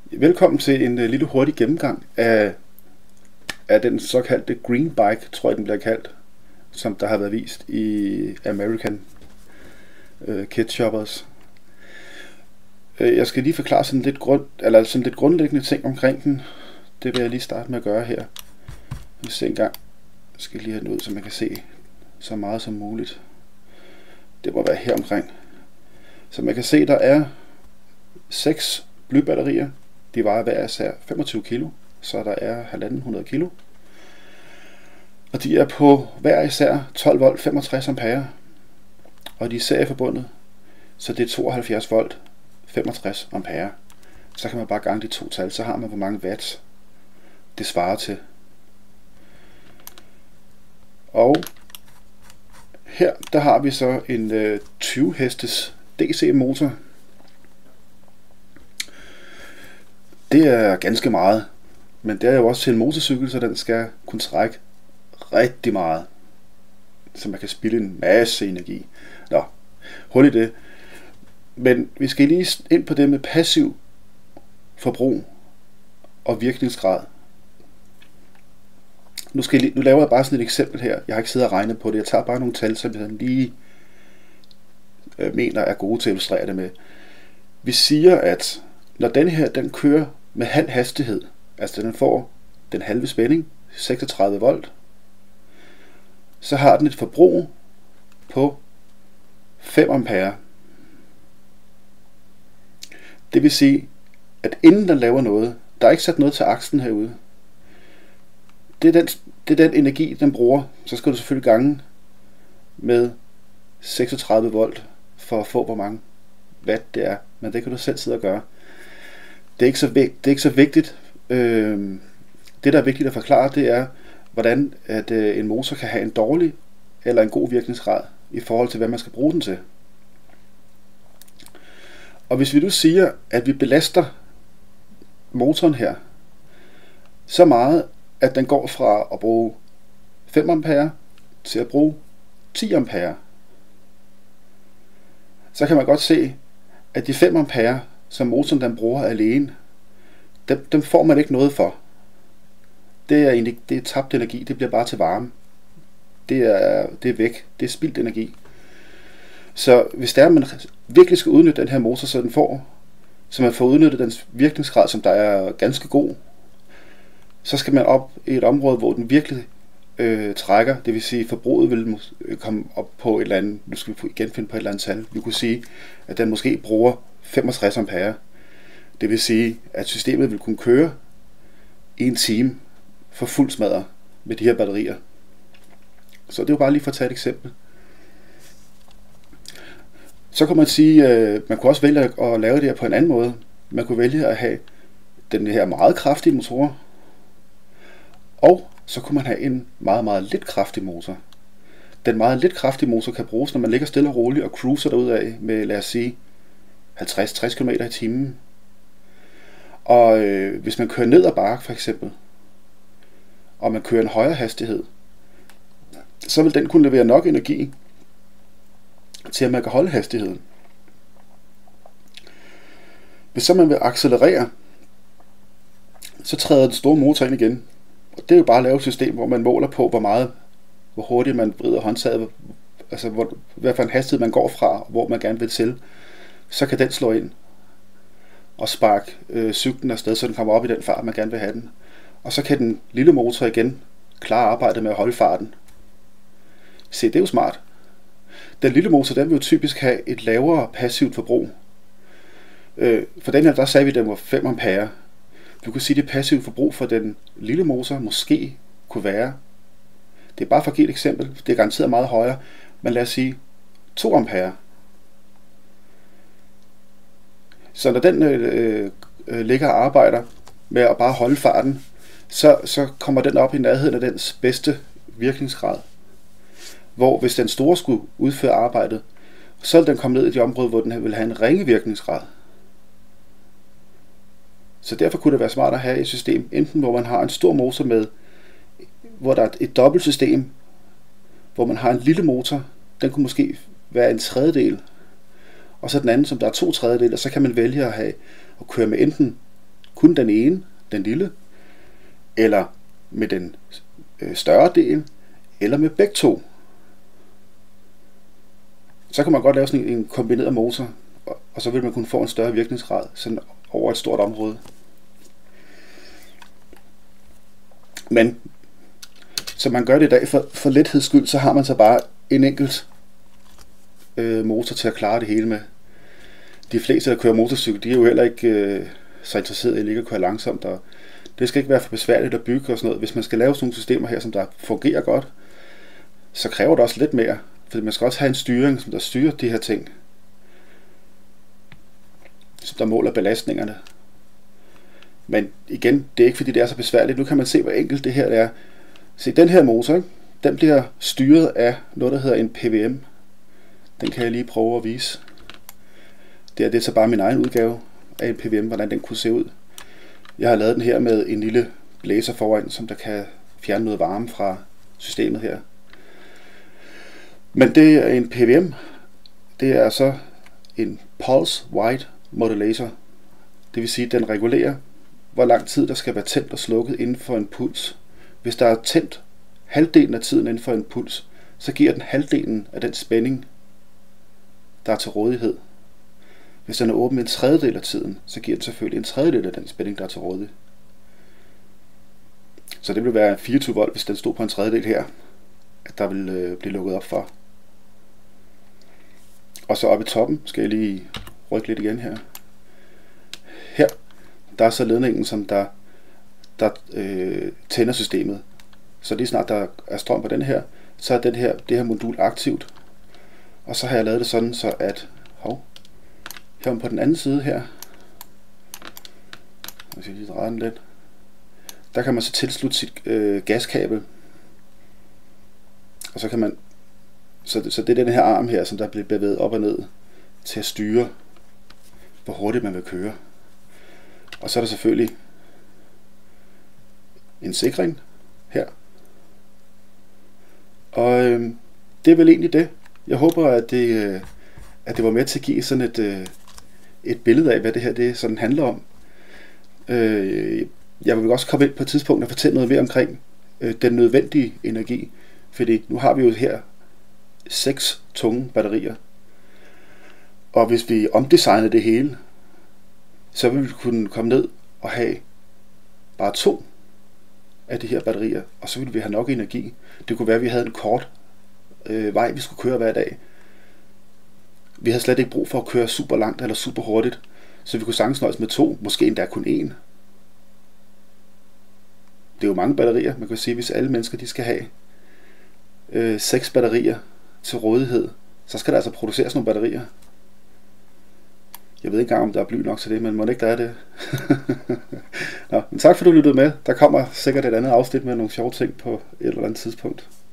Velkommen til en lille hurtig gennemgang af den såkaldte Green Bike, tror jeg den bliver kaldt, som der har været vist i American Kit Shoppers. Jeg skal lige forklare sådan lidt grundlæggende ting omkring den. Det vil jeg lige starte med at gøre her. Vi ser engang. Jeg skal lige have den ud, så man kan se så meget som muligt. Det må være her omkring. Så man kan se, der er 6 blybatterier. De vejer hver især 25 kilo, så der er 1.500 kilo. Og de er på hver især 12 volt 65 ampere. Og de er serieforbundet, så det er 72 volt 65 ampere. Så kan man bare gange de to tal, så har man hvor mange watt det svarer til. Og her der har vi så en 20 hestes DC motor. Det er ganske meget, men det er jo også til en motorcykel, så den skal kunne trække rigtig meget, så man kan spilde en masse energi. Nå, hul i det. Men vi skal lige ind på det med passiv forbrug og virkningsgrad. Nu laver jeg bare sådan et eksempel her. Jeg har ikke siddet og regnet på det. Jeg tager bare nogle tal, som jeg lige mener er gode til at illustrere det med. Vi siger, at når den her den kører med halv hastighed, altså den får den halve spænding, 36 volt, så har den et forbrug på 5 ampere. Det vil sige, at inden den laver noget, der er ikke sat noget til aksen herude. Det er den energi, den bruger. Så skal du selvfølgelig gange med 36 volt for at få, hvor mange watt det er. Men det kan du selv sidde og gøre. Det er ikke så vigtigt. Det, der er vigtigt at forklare, det er, hvordan at en motor kan have en dårlig eller en god virkningsgrad i forhold til, hvad man skal bruge den til. Og hvis vi nu siger, at vi belaster motoren her så meget, at den går fra at bruge 5 ampere til at bruge 10 ampere, så kan man godt se, at de 5 ampere, som motoren den bruger alene, dem får man ikke noget for. Det er tabt energi, det bliver bare til varme. Det er væk, det er spildt energi. Så hvis det er, at man virkelig skal udnytte den her motor, så man får udnyttet dens virkningsgrad, som der er ganske god, så skal man op i et område, hvor den virkelig trækker. Det vil sige, at forbruget vil komme op på et eller andet, nu skal vi igen finde på et eller andet tal. Vi kunne sige, at den måske bruger 65 ampere. Det vil sige, at systemet vil kunne køre i en time for fuld smadre med de her batterier. Så det er jo bare lige for at tage et eksempel. Så kan man sige, at man kunne også vælge at lave det her på en anden måde. Man kunne vælge at have den her meget kraftige motor, og så kunne man have en meget, meget lidt kraftig motor. Den meget lidt kraftige motor kan bruges, når man ligger stille og roligt og cruiser derudad med, lad os sige, 50-60 km i timen. Og hvis man kører ned ad bakke for eksempel, og man kører en højere hastighed, så vil den kunne levere nok energi til at man kan holde hastigheden. Hvis så man vil accelerere, så træder den store motor ind igen. Og det er jo bare at lave et system, hvor man måler på, hvor hurtigt man vrider håndtaget, altså hvad for en hastighed man går fra, og hvor man gerne vil til. Så kan den slå ind og sparke cyklen afsted, så den kommer op i den fart, man gerne vil have den. Og så kan den lille motor igen klare arbejdet med at holde farten. Se, det er jo smart. Den lille motor, den vil jo typisk have et lavere passivt forbrug. For den her, der sagde vi, at den var 5 ampere. Du kan sige, at det passive forbrug for den lille motor måske kunne være, det er bare for at give et eksempel, det er garanteret meget højere, men lad os sige 2 ampere. Så når den ligger og arbejder med at bare holde farten, så kommer den op i nærheden af dens bedste virkningsgrad. Hvor hvis den store skulle udføre arbejdet, så vil den komme ned i de områder, hvor den vil have en ringe virkningsgrad. Så derfor kunne det være smart at have et system, enten hvor man har en stor motor med, hvor der er et dobbelt system, hvor man har en lille motor, den kunne måske være en tredjedel, og så den anden, som der er 2/3, og så kan man vælge at køre med enten kun den ene, den lille, eller med den større del, eller med begge to. Så kan man godt lave sådan en kombineret motor, og så vil man kunne få en større virkningsgrad sådan over et stort område. Men så man gør det i dag for letheds skyld, så har man så bare en enkelt motor til at klare det hele med. De fleste, der kører motorcykel, de er jo heller ikke så interesserede i at ligge og køre langsomt, og det skal ikke være for besværligt at bygge og sådan noget. Hvis man skal lave sådan nogle systemer her, som der fungerer godt, så kræver det også lidt mere, for man skal også have en styring, som der styrer de her ting, som der måler belastningerne. Men igen, det er ikke fordi det er så besværligt. Nu kan man se, hvor enkelt det her er. Se, den her motor, den bliver styret af noget, der hedder en PWM. Den kan jeg lige prøve at vise. Det er så bare min egen udgave af en PWM, hvordan den kunne se ud. Jeg har lavet den her med en lille blæser foran, som der kan fjerne noget varme fra systemet her. Men det er en PWM. Det er så en Pulse Width Modulator. Det vil sige, at den regulerer, hvor lang tid der skal være tændt og slukket inden for en puls. Hvis der er tændt halvdelen af tiden inden for en puls, så giver den halvdelen af den spænding, der er til rådighed. Hvis den er åben en tredjedel af tiden, så giver den selvfølgelig en tredjedel af den spænding, der er til rådighed. Så det vil være 24 volt, hvis den stod på en tredjedel her, at der vil blive lukket op for. Og så oppe i toppen, skal jeg lige rykke lidt igen her. Her, der er så ledningen, som der tænder systemet. Så lige snart der er strøm på den her, så er det her modul aktivt. Og så har jeg lavet det sådan, så at her på den anden side her, jeg skal lige dreje den lidt, der kan man så tilslutte sit gaskabel. Og så kan man, så det er den her arm her, som der bliver bevæget op og ned til at styre, hvor hurtigt man vil køre. Og så er der selvfølgelig en sikring her. Og det er vel egentlig det. Jeg håber, at det var med til at give sådan et billede af, hvad det her det sådan handler om. Jeg vil også komme ind på et tidspunkt og fortælle noget mere omkring den nødvendige energi. Fordi nu har vi jo her 6 tunge batterier. Og hvis vi omdesigner det hele, så vil vi kunne komme ned og have bare 2 af de her batterier, og så ville vi have nok energi. Det kunne være, at vi havde en kort vej, vi skulle køre hver dag. Vi havde slet ikke brug for at køre super langt eller super hurtigt, så vi kunne sagtens nøjes med 2, måske endda kun 1. Det er jo mange batterier. Man kan sige, hvis alle mennesker de skal have 6 batterier til rådighed, så skal der altså produceres nogle batterier. Jeg ved ikke engang, om der er bly nok til det, men må ikke der er det. Nå, men tak for at du lyttede med. Der kommer sikkert et andet afsnit med nogle sjove ting på et eller andet tidspunkt.